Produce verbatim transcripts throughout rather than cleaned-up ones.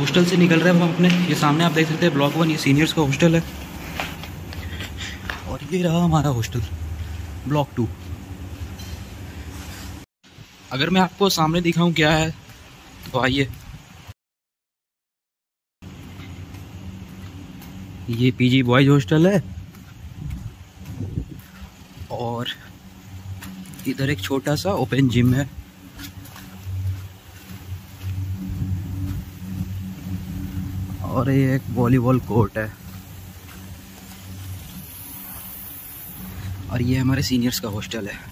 Hostel से निकल रहे हैं हम अपने। ये सामने आप देख सकते हैं ब्लॉक वन, ये सीनियर्स का हॉस्टल है। और ये रहा हमारा हॉस्टल ब्लॉक टू। अगर मैं आपको सामने दिखाऊं क्या है तो आइए। ये पीजी बॉयज हॉस्टल है और इधर एक छोटा सा ओपन जिम है। और ये एक वॉलीबॉल कोर्ट है। और ये हमारे सीनियर्स का हॉस्टल है।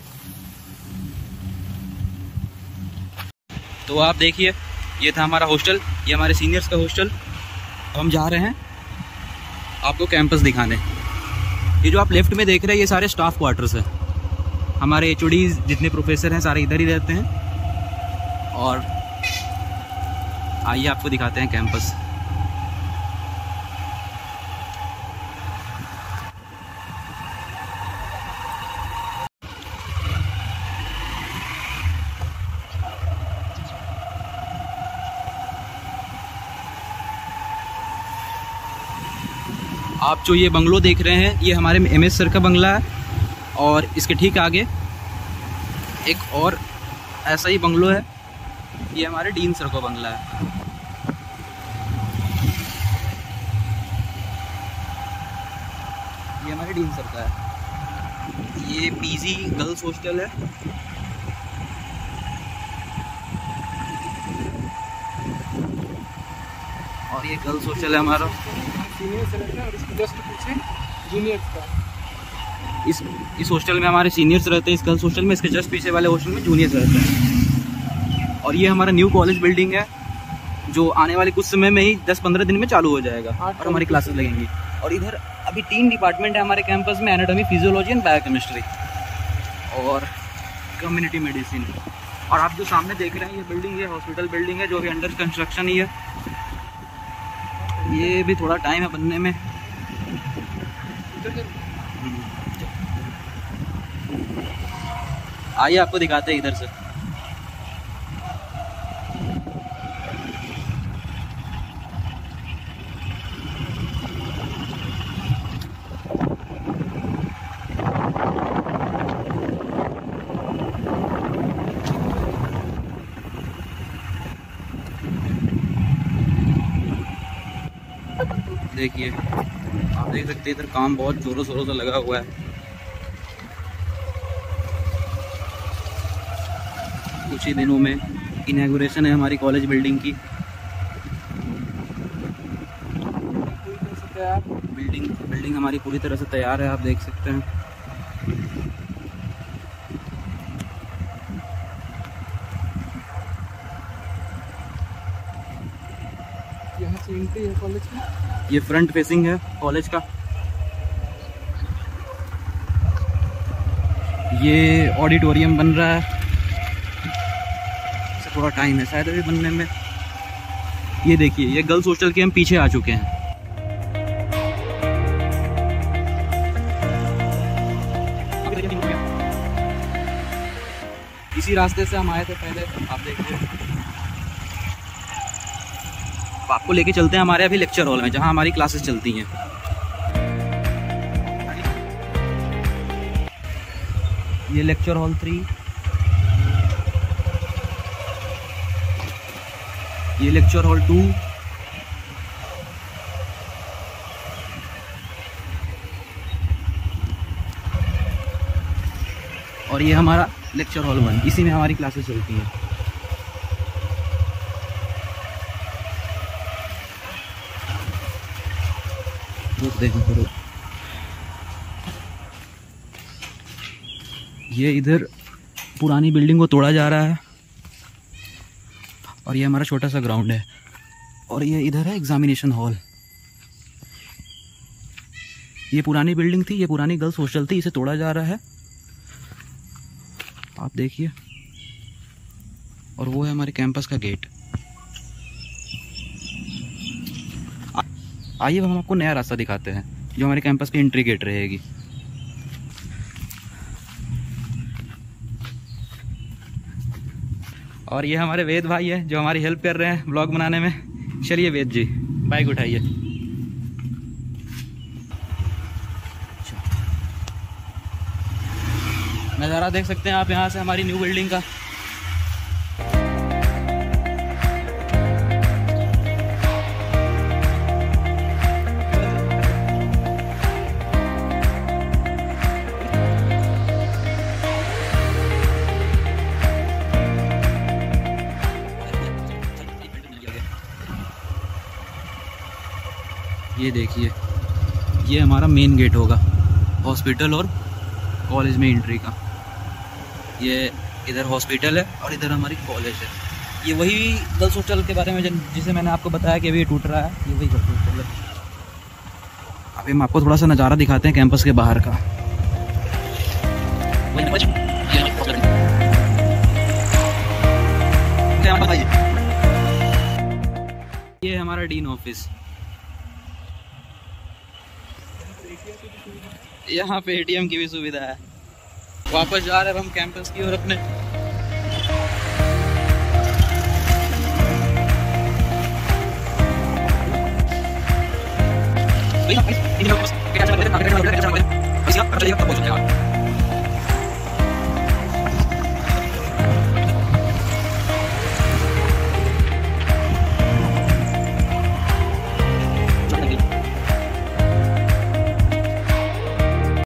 तो आप देखिए, ये था हमारा हॉस्टल, ये हमारे सीनियर्स का हॉस्टल। अब हम जा रहे हैं आपको कैंपस दिखाने। ये जो आप लेफ्ट में देख रहे हैं ये सारे स्टाफ क्वार्टर्स हैं। हमारे एच ओ डी जितने प्रोफेसर हैं सारे इधर ही रहते हैं। और आइए आपको दिखाते हैं कैंपस। आप जो ये बंगलो देख रहे हैं ये हमारे एम एस सर का बंगला है। और इसके ठीक आगे एक और ऐसा ही बंगलो है, ये हमारे डीन सर का बंगला है। ये हमारे डीन सर का है। ये पीजी गर्ल्स हॉस्टल है। और ये गर्ल्स हॉस्टल है हमारा। सीनियर से रहता है और इसके जस्ट पीछे जूनियर्स का। इस इस हॉस्टल में हमारे सीनियर्स रहते हैं, इस गर्ल्स हॉस्टल में। इसके जस्ट पीछे वाले हॉस्टल में जूनियर्स रहते हैं। और ये हमारा न्यू कॉलेज बिल्डिंग है जो आने वाले कुछ समय में ही दस पंद्रह दिन में चालू हो जाएगा और हमारी क्लासेस लगेंगी। और इधर अभी तीन डिपार्टमेंट है हमारे कैंपस में, एनाटॉमी, फिजियोलॉजी एंड बायोकेमिस्ट्री और कम्युनिटी मेडिसिन। और आप जो सामने देख रहे हैं ये बिल्डिंग, ये हॉस्पिटल बिल्डिंग है जो अभी अंडर कंस्ट्रक्शन ही है। ये भी थोड़ा टाइम है बनने में। आइए आपको दिखाते हैं इधर से। देखिए, आप देख सकते हैं इधर काम बहुत जोरों शोरों से लगा हुआ है। कुछ ही दिनों में इनॉग्रेशन है हमारी कॉलेज बिल्डिंग की। बिल्डिंग बिल्डिंग हमारी पूरी तरह से तैयार है, आप देख सकते हैं। यहाँ से एंट्री है कॉलेज की। ये फ्रंट फेसिंग है कॉलेज का। ये ऑडिटोरियम बन रहा है, इसे थोड़ा टाइम है शायद अभी बनने में। ये देखिए, ये गर्ल्स हॉस्टल के हम पीछे आ चुके हैं। इसी रास्ते से हम आए थे पहले, आप देखिए। आपको लेके चलते हैं हमारे अभी लेक्चर हॉल में जहां हमारी क्लासेस चलती हैं। ये लेक्चर हॉल थ्री, ये लेक्चर हॉल टू, और ये हमारा लेक्चर हॉल वन। इसी में हमारी क्लासेस चलती हैं। देखो, ये इधर पुरानी बिल्डिंग को तोड़ा जा रहा है और ये हमारा छोटा सा ग्राउंड है। और ये इधर है एग्जामिनेशन हॉल। ये पुरानी बिल्डिंग थी, ये पुरानी गर्ल्स हॉस्टल थी, इसे तोड़ा जा रहा है, आप देखिए। और वो है हमारे कैंपस का गेट। आइए हम आपको नया रास्ता दिखाते हैं जो हमारे कैंपस की एंट्री गेट रहेगी। और ये हमारे वेद भाई है जो हमारी हेल्प कर रहे हैं ब्लॉग बनाने में। चलिए वेद जी बाइक उठाइए। नज़ारा देख सकते हैं आप यहाँ से हमारी न्यू बिल्डिंग का। ये देखिए, ये हमारा मेन गेट होगा हॉस्पिटल और कॉलेज में एंट्री का। ये इधर हॉस्पिटल है और इधर हमारी कॉलेज है। ये वही गर्ल्स हॉस्टल के बारे में जिसे मैंने आपको बताया कि अभी ये टूट रहा है, ये वही गर्ल्स हॉस्टल है। अभी हम आपको थोड़ा सा नज़ारा दिखाते हैं कैंपस के बाहर का। ये हमारा डीन ऑफिस, यहाँ पे एटीएम की भी सुविधा है। वापस जा रहे हैं हम कैंपस की ओर अपने।